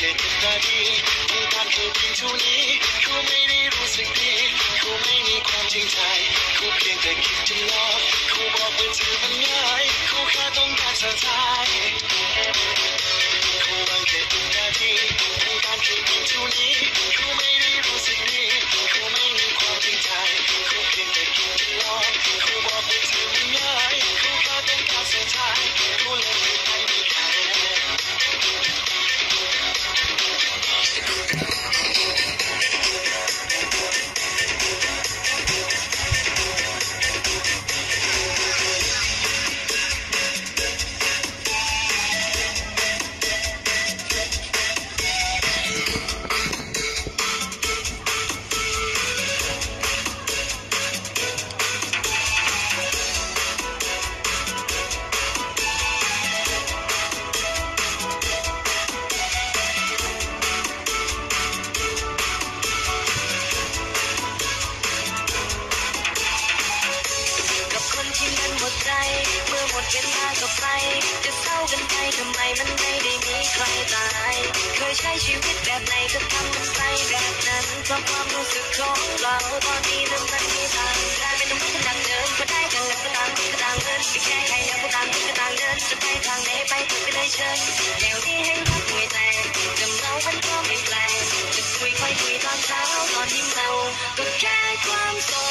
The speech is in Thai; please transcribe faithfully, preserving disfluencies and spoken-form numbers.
ค่จิตตาดีต้องการแค่เพียงเท่านี้เขาไม่ได้รู้สึกดีเขาไม่มีความจริงใจเขาเพียงแต่คิดจะหลอกเขาบอกว่าเธอมันง่ายเขาแค่ต้องการสะใจเขาหวังแค่จิตตาดีต้องการแค่เพียงเท่านี้เขาไม่ได้รู้สึกดีเขาไม่มีความจริงใจเขาเพียงแต่คิดจะหลอกเขาบอกว่าเธอมันง่ายเขาแค่ต้องการสะใจเขาเลยไม่ไปไม่แคร์เมื่อหมดเวลาก็ไปจะเศร้ากันไปทำไมมันไม่ได้มีใครตายเคยใช้ชีวิตแบบไหนก็ทำมันไปแบบนั้นเพราะความรู้สึกของเราตอนนี้เริ่มมันมีทางได้ไม่ต้องพึ่งทางเดินก็ได้กันแล้วก็ตามก็ตามเดินไม่แค่ใครแล้วก็ตามก็ตามเดินจะไปทางไหนไปถึงไปเลยเชิญแนวนี้ให้รักไม่แตกจำเรามันก็ไม่แปลกจะคุยค่อยคุยตอนเช้าตอนที่เมาก็แค่ความโศ